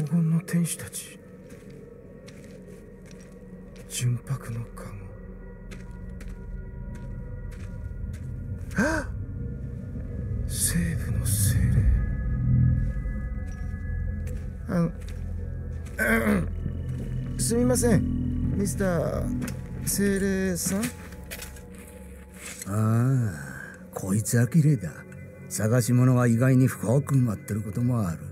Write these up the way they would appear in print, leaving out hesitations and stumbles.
金の天使たち、純白のカゴ。あっ、西部の精霊。すみません、ミスター精霊さん。 ああ、こいつは綺麗だ。探し物が意外に深く埋まってることもある。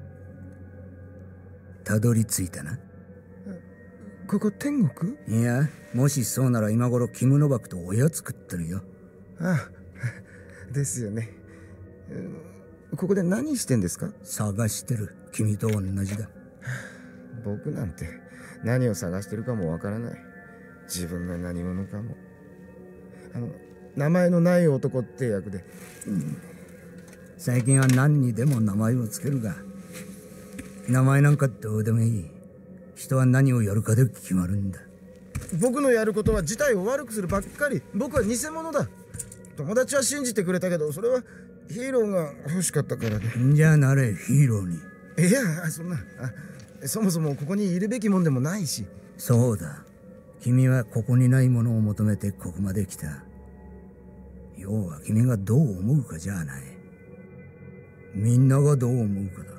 たどり着いたな。 ここ天国？ いや、もしそうなら今頃キムノバクとおやつ食ってるよ。 ああ、ですよね。ここで何してんですか？ 探してる。君と同じだ。 僕なんて何を探してるかもわからない。自分が何者かも。名前のない男って役で、 最近は何にでも名前をつけるが、名前なんかどうでもいい。人は何をやるかで決まるんだ。 僕のやることは事態を悪くするばっかり。僕は偽物だ。友達は信じてくれたけど、それはヒーローが欲しかったからで。 じゃあなれ、ヒーローに。 いや、そんな、そもそもここにいるべきもんでもないし。 そうだ。君はここにないものを求めてここまで来た。要は君がどう思うかじゃない。みんながどう思うかだ。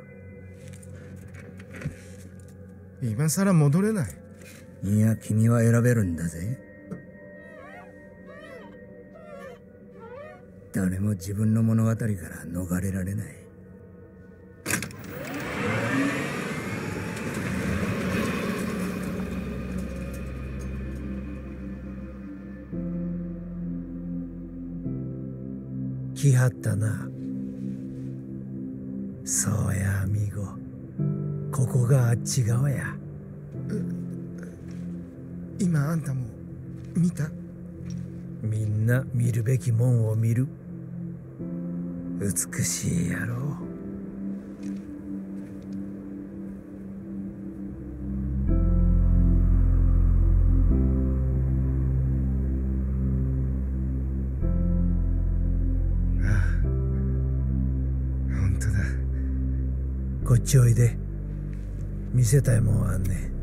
今さら戻れない。 いや、君は選べるんだぜ。誰も自分の物語から逃れられない。 来はったな。そうや、アミーゴ。ここがあっち側や。 今あんたも見た？ みんな見るべきもんを見る。美しいやろ。こっちおいで。見せたいもんあんねん。